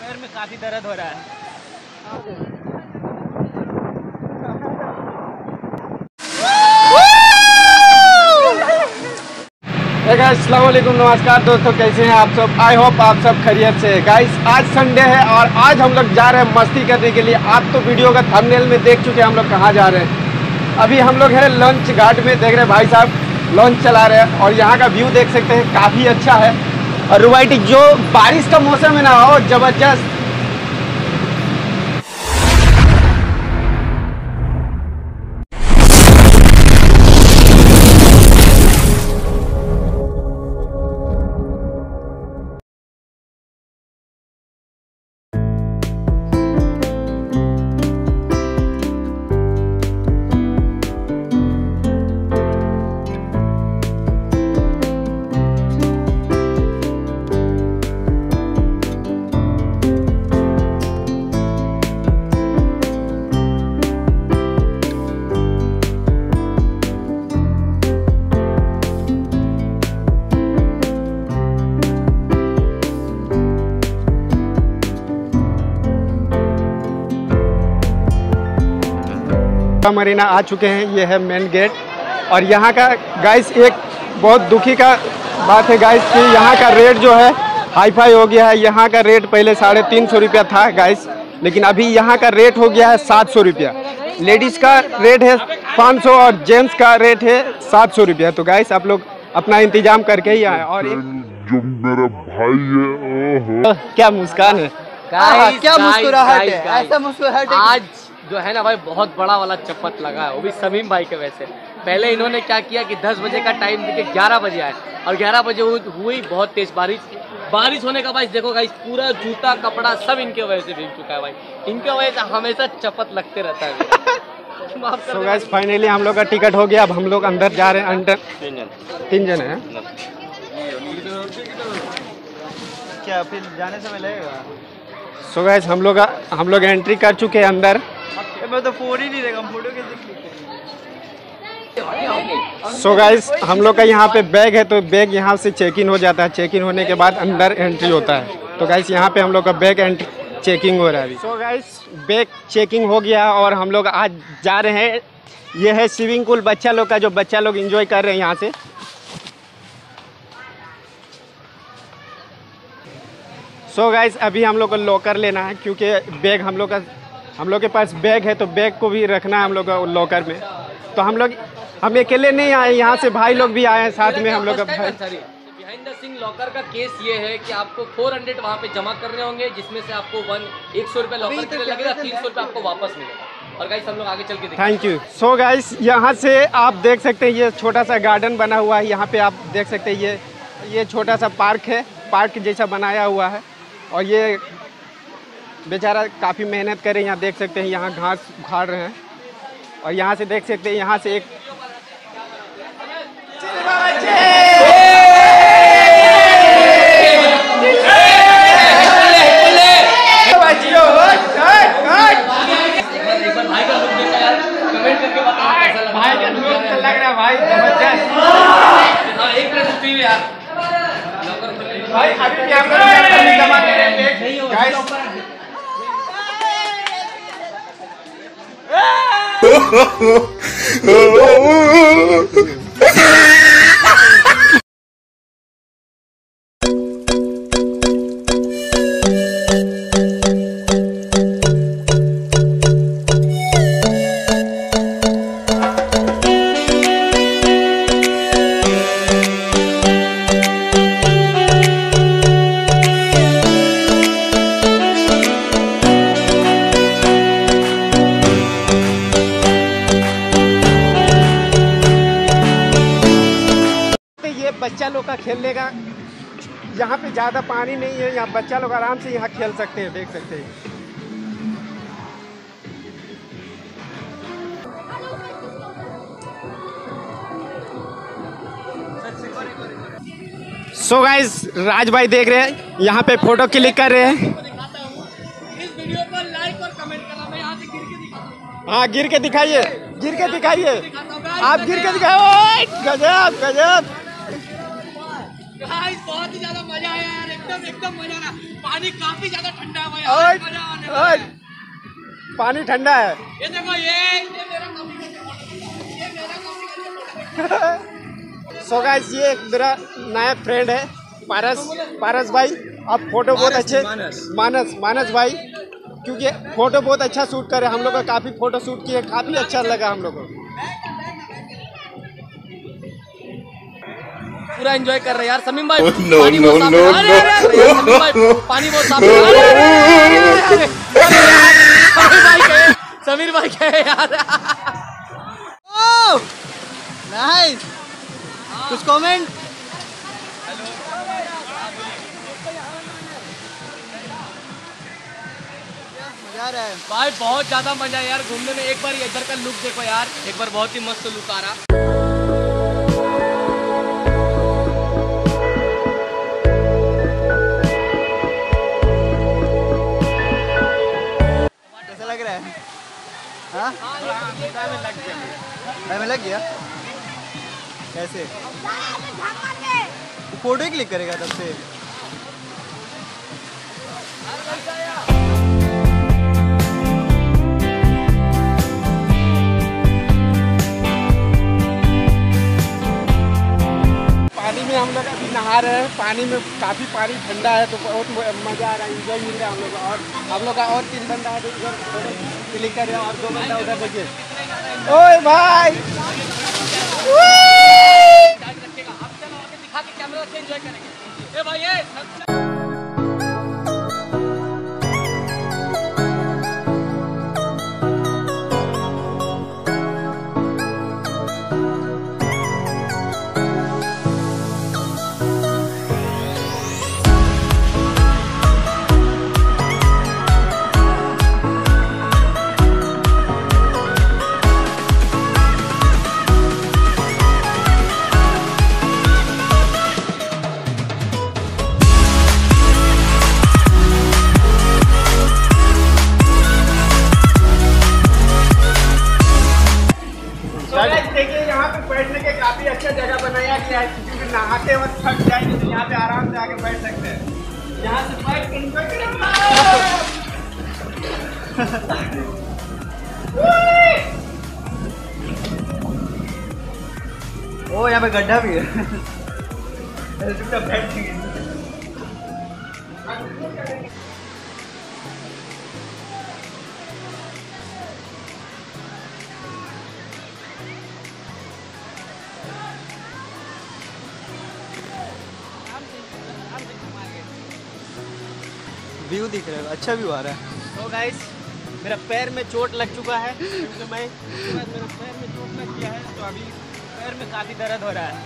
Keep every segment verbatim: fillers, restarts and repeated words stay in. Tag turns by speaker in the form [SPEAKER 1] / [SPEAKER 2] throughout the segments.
[SPEAKER 1] पैर में काफी दर्द हो रहा है।
[SPEAKER 2] अस्सलाम वालेकुम, नमस्कार दोस्तों, कैसे हैं आप सब? आई होप आप सब खैरियत से। गाइस आज संडे है और आज हम लोग जा रहे हैं मस्ती करने के लिए। आप तो वीडियो का थंबनेल में देख चुके हैं हम लोग कहाँ जा रहे हैं। अभी हम लोग हैं लंच घाट में, देख रहे हैं भाई साहब लंच चला रहे हैं और यहाँ का व्यू देख सकते हैं, काफ़ी अच्छा है। और रोमांटिक, जो बारिश का मौसम है ना, हो जबरदस्त। मरीना आ चुके हैं, ये है मेन गेट। और यहाँ का गाइस एक बहुत दुखी का बात है गाइस कि यहाँ का रेट जो है हाई फाई हो गया है। यहाँ का रेट पहले साढ़े तीन सौ रुपया था गाइस, लेकिन अभी यहाँ का रेट हो गया है सात सौ रुपया। लेडीज़ का रेट है पाँच सौ और जेंट्स का रेट है सात सौ रुपया। तो गाइस आप लोग अपना इंतजाम करके ही आए। और एक
[SPEAKER 3] जो मेरा भाई है, ओहो
[SPEAKER 2] क्या मुस्कान है,
[SPEAKER 1] गाइस,
[SPEAKER 2] क्या मुस्कुराहट
[SPEAKER 1] गाइस,
[SPEAKER 2] है,
[SPEAKER 1] गाइस,
[SPEAKER 2] ऐसा मुस्कुराहट है।
[SPEAKER 1] आज जो है ना भाई, बहुत बड़ा वाला चप्पत लगा है, वो भी समीम भाई के वजह से। पहले इन्होंने क्या किया कि दस बजे का टाइम देके ग्यारह बजे आए और ग्यारह बजे हुई बहुत तेज बारिश। बारिश होने का भाई देखो गाइस, पूरा जूता कपड़ा सब इनके वजह से भीग चुका है भाई। इनके वजह से हमेशा चपत लगते रहता है।
[SPEAKER 2] तो गाइस फाइनली हम लोग का टिकट हो गया। अब हम लोग अंदर जा रहे हैं। अंदर तीन जन तीन जन है क्या? फिर जाने से मिलेगा। सो गाइस हम लोग हम लोग एंट्री कर चुके हैं अंदर। मैं तो फोन ही नहीं देगा, फोटो सो गाइस हम लोग का यहाँ पे बैग है, तो बैग यहाँ से चेक इन हो जाता है। चेक इन होने के बाद अंदर एंट्री होता है। तो गाइस यहाँ पे हम लोग का बैग एंट्री चेकिंग हो रहा है अभी। सो गाइस बैग चेकिंग हो गया और हम लोग आज जा रहे हैं। ये है स्विमिंग पूल बच्चा लोग का, जो बच्चा लोग एंजॉय कर रहे हैं यहाँ से। सो so गाइस अभी हम लोग को लॉकर लेना है, क्योंकि बैग हम लोग का हम लोग के पास बैग है, तो बैग को भी रखना है हम लोग का लॉकर में। तो हम लोग हम अकेले नहीं आए, यहाँ से भाई लोग भी आए हैं साथ में हम लोग का। भाई
[SPEAKER 1] बिहाइंड द सीन लॉकर का केस ये है कि आपको फोर हंड्रेड वहाँ पे जमा करने होंगे, जिसमें से आपको वन एक सौ रुपये लॉकर के लिए लगेगा, तीन सौ रुपये आपको वापस मिलेगा। और गाइस हम लोग आगे चल के देखेंगे।
[SPEAKER 2] Thank you. सो गाइस यहाँ से आप देख सकते हैं, ये छोटा सा गार्डन बना हुआ है। यहाँ पे आप देख सकते हैं, ये ये छोटा सा पार्क है, पार्क जैसा बनाया हुआ है। और ये बेचारा काफ़ी मेहनत करे, यहाँ देख सकते हैं, यहाँ घास उखाड़ रहे हैं। और यहाँ से देख सकते हैं, यहाँ से एक भाई का लुक तो लग रहा है भाई जबरदस्त। भाई अभी भी हम लोग जमा कर रहे हैं गाइस। बच्चा लोग का खेलने का, यहाँ पे ज़्यादा पानी नहीं है, यहाँ बच्चा लोग आराम से यहाँ खेल सकते हैं, देख सकते हैं। सो गाइस राज भाई देख रहे हैं, यहाँ पे फोटो क्लिक कर रहे हैं।
[SPEAKER 1] इस वीडियो को लाइक और कमेंट करना। मैं यहाँ से गिर के दिखाता हूँ।
[SPEAKER 2] हाँ गिर के दिखाइए, गिर के दिखाइए, आप गिर के दिखाओ। गजब गजब,
[SPEAKER 1] गाइस बहुत ही ज्यादा मजा आया यार। एकदम एकदम मजा आ रहा। पानी काफी ज्यादा ठंडा है भाई।
[SPEAKER 2] ओए,
[SPEAKER 1] मजा आने
[SPEAKER 2] ओए,
[SPEAKER 1] वाला है।
[SPEAKER 2] पानी ठंडा है।
[SPEAKER 1] ये देखो ये ये मेरा कॉफी का ये मेरा कॉफी का
[SPEAKER 2] सो गाइस ये एक मेरा नया फ्रेंड है पारस पारस भाई। आप फोटो बहुत अच्छे मानस मानस भाई, क्योंकि फोटो बहुत अच्छा शूट करे। हम लोग का काफी फोटो शूट किए, काफी अच्छा लगा हम लोग को।
[SPEAKER 1] पूरा एंजॉय कर रहे हैं यार समीम भाई।
[SPEAKER 3] No,
[SPEAKER 1] पानी
[SPEAKER 3] no,
[SPEAKER 1] बहुत साफ
[SPEAKER 3] no,
[SPEAKER 1] है। अरे, अरे, अरे, यार, समीम भाई, पानी बहुत साफ है। अरे, अरे, अरे, अरे, अरे, समीर भाई कहे समीर भाई कहे यार।
[SPEAKER 2] नाइस, कुछ कमेंट? मजा आ रहा है
[SPEAKER 1] भाई बहुत ज्यादा मजा है यार घूमने में। एक बार ये इधर का लुक देखो यार, एक बार बहुत ही मस्त लुक आ रहा।
[SPEAKER 2] कैसा लग रहा है? हाँ में लग गया कैसे? फोटो ही क्लिक करेगा तब से। पानी में हम लोग अभी नहा रहे हैं। पानी में काफ़ी पानी ठंडा है तो बहुत मज़ा आ रहा है, इंजॉय मिल रहा है हम लोग को। और हम लोग का और तीन बंदा है तो इधर फोटो क्लिक कर रहे हैं और दो बंदा उधर देखिए। ओए भाई
[SPEAKER 1] दिखा के कैमरा से एंजॉय करेंगे। ए भाई ये
[SPEAKER 2] देखिए यहाँ पे बैठने के काफी अच्छा जगह बनाया गया है, क्योंकि नहाते वक्त थक जाएंगे तो यहाँ पे आराम से आके बैठ सकते हैं। यहाँ से बैठ के एंजॉय करेंगे। ओ यहाँ पे गड्ढा भी है। बैठेंगे। व्यू दिख रहा है, अच्छा व्यू आ रहा है। तो गाइस मेरा पैर में चोट लग चुका है, क्योंकि मैं मेरा पैर में चोट लग गया है तो अभी पैर में काफ़ी दर्द हो रहा है।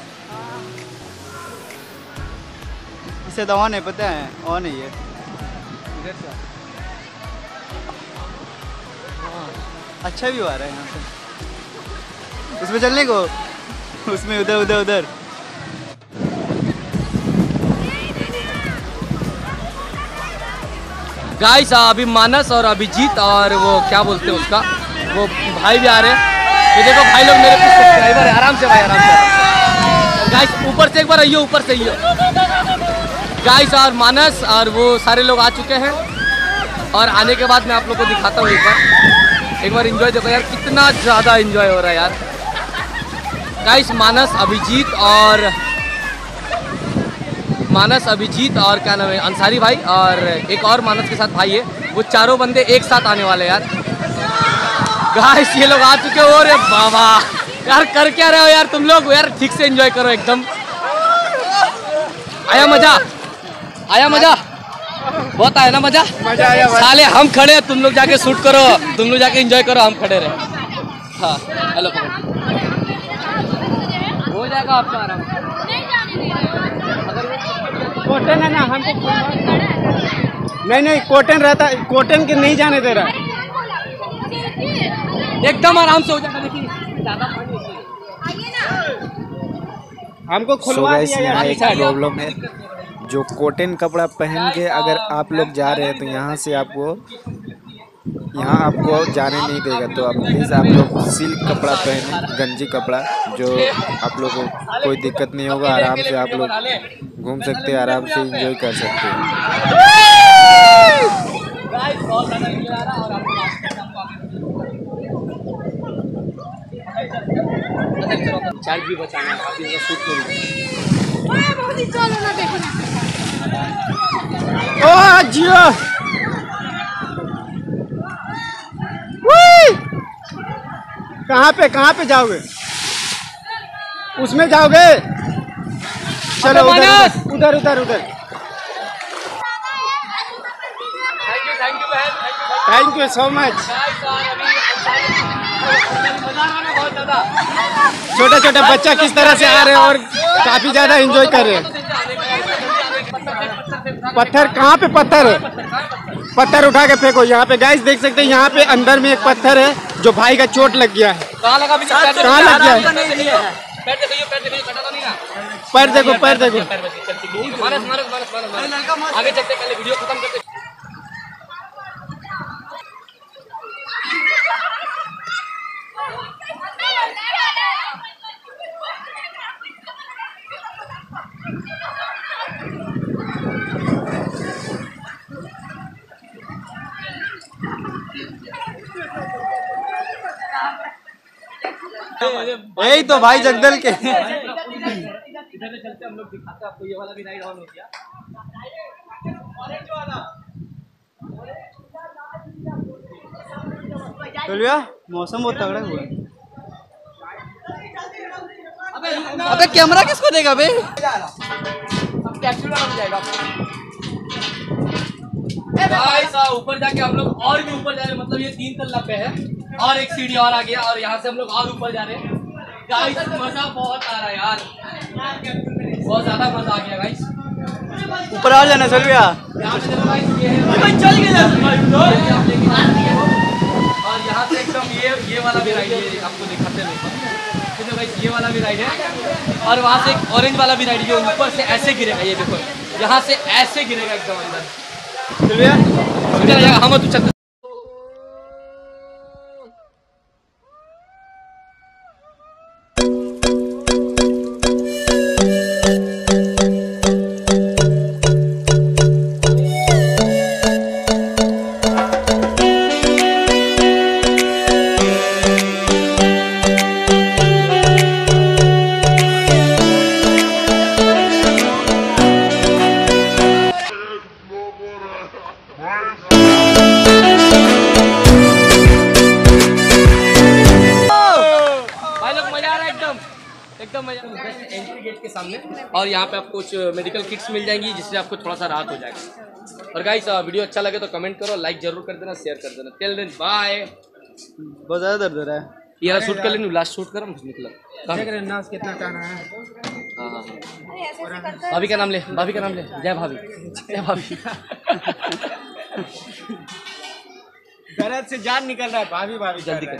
[SPEAKER 2] इसे दवा नहीं पता है और नहीं है इधर से। हाँ अच्छा व्यू आ रहा है यहाँ से। उसमें चलने को उसमें उधर उधर उधर
[SPEAKER 1] गाइस अभी मानस और अभिजीत और वो क्या बोलते हैं उसका वो भाई भी आ रहे हैं। ये देखो भाई लोग मेरे पीछे सब्सक्राइबर है। आराम से भाई आराम से गाइस ऊपर से एक बार आइयो ऊपर से आइयो गाइस। और मानस और वो सारे लोग आ चुके हैं और आने के बाद मैं आप लोग को दिखाता हूँ एक बार एक बार एंजॉय देखो यार, कितना ज़्यादा एंजॉय हो रहा है यार। गाइस मानस अभिजीत और मानस अभिजीत और क्या नाम है अंसारी भाई और एक और मानस के साथ भाई है, वो चारों बंदे एक साथ आने वाले यार। गाइस ये लोग आ चुके हो। रे बाबा यार कर क्या रहे हो यार तुम लोग यार, ठीक से एंजॉय करो एकदम। आया मजा आया मजा बहुत आया ना मजा
[SPEAKER 2] मजा आया भाई।
[SPEAKER 1] साले हम खड़े हैं, तुम लोग जाके शूट करो, तुम लोग जाके एंजॉय करो, हम खड़े रहे। हाँ हेलो हो जाएगा आपका आराम।
[SPEAKER 2] कॉटन है ना हमको नहीं नहीं कॉटन रहता, कॉटन के नहीं जाने दे रहा।
[SPEAKER 1] एकदम आराम से हो जाएगा। देखिए ज्यादा
[SPEAKER 2] हमको खुलवा दिया यार।
[SPEAKER 4] एक प्रॉब्लम है, जो कॉटन कपड़ा पहन के अगर आप लोग जा रहे हैं तो यहाँ से आपको
[SPEAKER 2] यहाँ आपको जाने नहीं देगा। तो आप प्लीज़ आप लोग सिल्क कपड़ा पहने, गंजी कपड़ा, जो आप लोग को कोई दिक्कत नहीं होगा। आराम से आप लोग घूम सकते हैं, आराम से एंजॉय कर सकते हैं।
[SPEAKER 1] चार्ज भी बचाना है, आप इसका शूट करो।
[SPEAKER 2] ओ जियो कहाँ पे कहाँ पे जाओगे? उसमें जाओगे? चलो उधर उधर उधर उधर। Thank you so much. छोटे छोटे बच्चा किस तरह से आ रहे हैं और काफी ज्यादा एंजॉय कर रहे हैं। पत्थर कहाँ पे पत्थर है? पत्थर उठा के फेंको। यहाँ पे गाइस देख सकते हैं, यहाँ पे अंदर में एक पत्थर है जो भाई का चोट लग गया है। कहाँ लगा? कहाँ लग गया है? पैर देखो पैर देखो।
[SPEAKER 1] आगे चलते पहले वीडियो खत्म करते।
[SPEAKER 2] यही तो भाई जगदल के।
[SPEAKER 1] इधर से चलते हम लोग दिखाते हैं आपको। ये वाला भी राइड ऑन हो गया।
[SPEAKER 2] मौसम बहुत तगड़ा हुआ।
[SPEAKER 1] अबे कैमरा किसको देगा बे? भाई साहब ऊपर जाके हम लोग और भी ऊपर जा रहे हैं। मतलब ये तीन तल्ला पे है और एक सीढ़ी और आ गया और यहाँ से हम लोग और ऊपर जा रहे हैं। गाइस मजा बहुत आ रहा है यार, बहुत ज्यादा मजा आ गया गाइस।
[SPEAKER 2] ऊपर आ जाना चल भैया।
[SPEAKER 1] यहाँ पे देखो गाइस ये है चल गया और यहाँ से एकदम ये ये वाला भी राइड है, आपको दिखाते हैं देखो गाइस। ये वाला भी राइड है और वहाँ से एक ऑरेंज वाला भी राइड है, ऊपर से ऐसे गिरेगा। ये देखो यहाँ से ऐसे गिरेगा एकदम अंदर।
[SPEAKER 2] चल भैया
[SPEAKER 1] हम तू चल। एकदम मजा। एंट्री गेट के सामने और यहाँ पे आपको कुछ मेडिकल किट्स मिल जाएंगी जिससे आपको थोड़ा सा राहत हो जाएगा। और गाइस वीडियो अच्छा लगे तो कमेंट करो, लाइक जरूर कर देना, शेयर कर देना। Till then bye.
[SPEAKER 2] बहुत ज्यादा दर्द हो रहा है
[SPEAKER 1] यार। शूट कर लेनी, लास्ट शूट करो निकलो।
[SPEAKER 2] देख रहे हैं नाच कितना गाना है।
[SPEAKER 1] हाँ हाँ भाभी का नाम ले, भाभी का नाम ले। जय भाभी, जय भाभी।
[SPEAKER 2] गलत से जान निकल रहा है। भाभी भाभी
[SPEAKER 1] जल्दी कर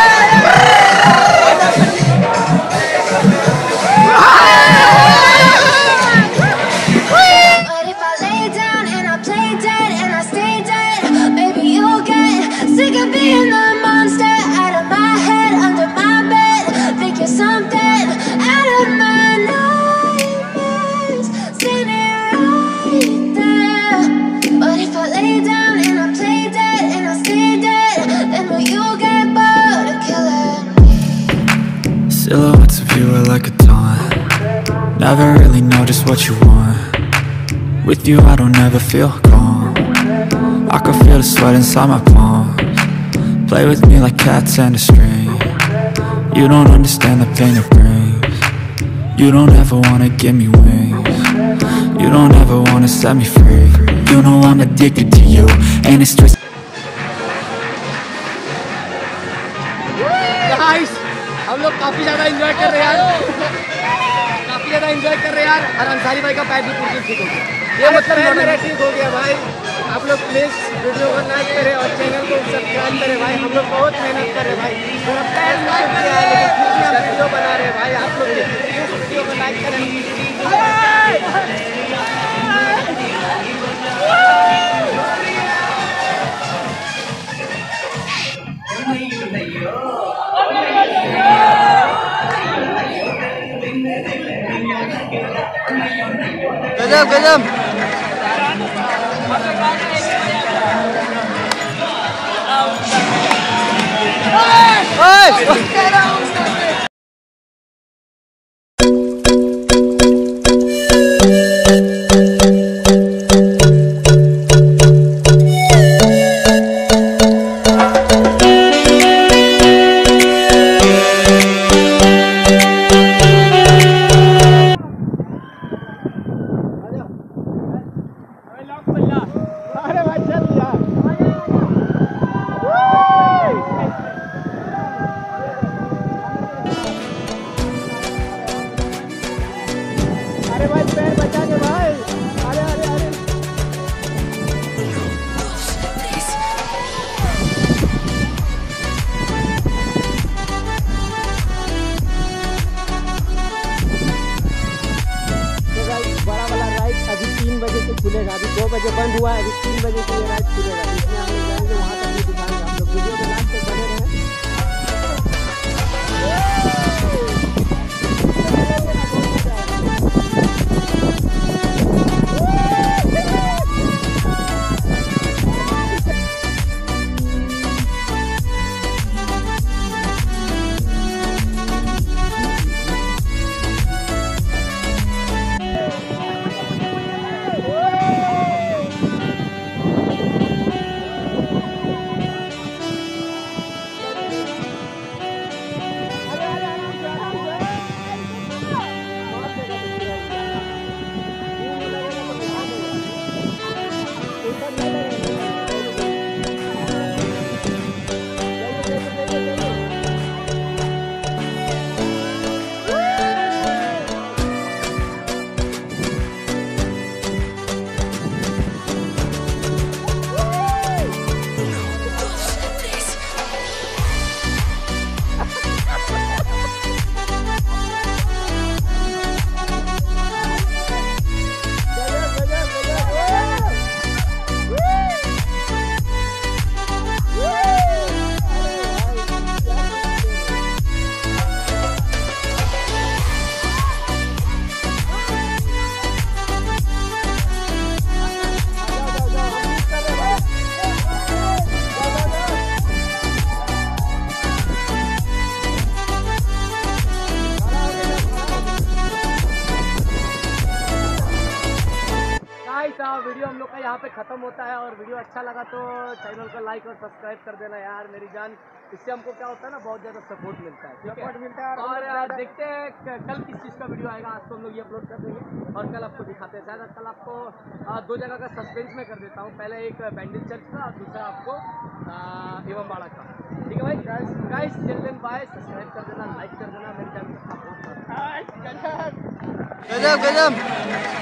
[SPEAKER 4] Silhouettes of you are like a taunt. Never really know just what you want. With you I don't ever feel calm. I can feel the sweat inside my palms. Play with me like cats and a string. You don't understand the pain it brings. You don't ever wanna give me wings. You don't ever wanna set me free. You know I'm addicted to you, and it's twisted.
[SPEAKER 1] Guys हम लोग काफी ज्यादा enjoy कर रहे हैं यार, काफी ज्यादा एंजॉय कर रहे हैं यार। और अंसारी भाई का पैर भी पूरी ठीक हो गया। ये मतलब
[SPEAKER 2] मेरा ठीक हो गया भाई। आप लोग प्लीज वीडियो को लाइक करें और चैनल को सब्सक्राइब करें भाई। हम लोग बहुत मेहनत कर रहे हैं भाई। मेरा पैर नहीं किया है लेकिन फिर भी हम वीडियो बना रहे हैं भाई। आप लोग वीडियो को लाइक करें।
[SPEAKER 1] गजब गजब।
[SPEAKER 2] अरे भाई चल यार। अरे भाई पैर बचा के भाई। अरे अरे अरे तो गाइस बड़ा वाला राइड अभी तीन बजे से खुलेगा। अभी दो बजे बंद हुआ है, अभी तीन बजे से ये राइड खुलेगा। जिसमें हम लोग जाएंगे वहाँ तक भी दिखाएंगे। आप लोग वीडियो के लास्ट तक बने रहें। वीडियो हम लोग का यहाँ पे खत्म होता है। और वीडियो अच्छा लगा तो चैनल को लाइक और सब्सक्राइब कर देना यार मेरी जान। इससे हमको क्या होता है ना, बहुत ज़्यादा सपोर्ट मिलता है। सपोर्ट मिलता है। और यार देखते हैं कल किस चीज़ का वीडियो आएगा। आज तो हम लोग ये अपलोड कर देंगे और कल आपको दिखाते हैं। शायद कल आपको आ, दो जगह का सस्पेंस में कर देता हूँ। पहले एक बैंडल चर्च का और दूसरा आपको इमामबाड़ा का। ठीक है भाई guys guys till then bye. Subscribe कर देना, लाइक कर देना मेरे चैनल को सपोर्ट करना। गजब गजब।